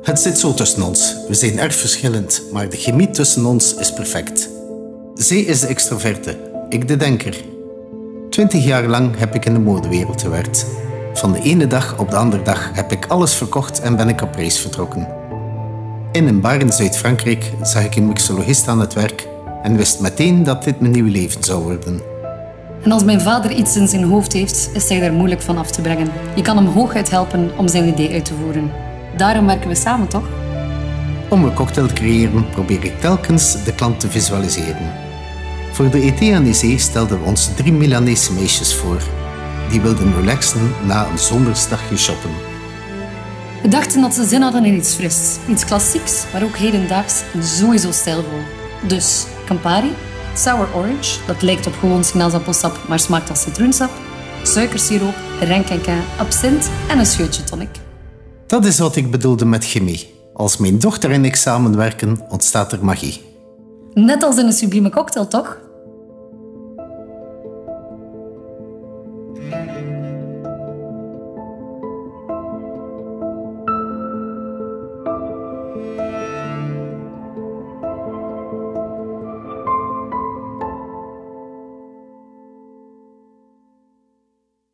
Het zit zo tussen ons. We zijn erg verschillend, maar de chemie tussen ons is perfect. Zij is de extroverte, ik de denker. 20 jaar lang heb ik in de modewereld gewerkt. Van de ene dag op de andere dag heb ik alles verkocht en ben ik op reis vertrokken. In een bar in Zuid-Frankrijk zag ik een mixologist aan het werk en wist meteen dat dit mijn nieuwe leven zou worden. En als mijn vader iets in zijn hoofd heeft, is hij daar moeilijk van af te brengen. Je kan hem hooguit helpen om zijn idee uit te voeren. Daarom werken we samen, toch? Om een cocktail te creëren probeer ik telkens de klant te visualiseren. Voor de ETE Anise stelden we ons 3 Milanese meisjes voor. Die wilden relaxen na een zomersdagje shoppen. We dachten dat ze zin hadden in iets fris. Iets klassieks, maar ook hedendaags en sowieso stijlvol. Dus Campari, sour orange, dat lijkt op gewoon sinaasappelsap, maar smaakt als citroensap, suikersiroop, Rinquinquin, Absinthe en een scheutje tonic. Dat is wat ik bedoelde met chemie. Als mijn dochter en ik samenwerken, ontstaat er magie. Net als in een sublieme cocktail, toch?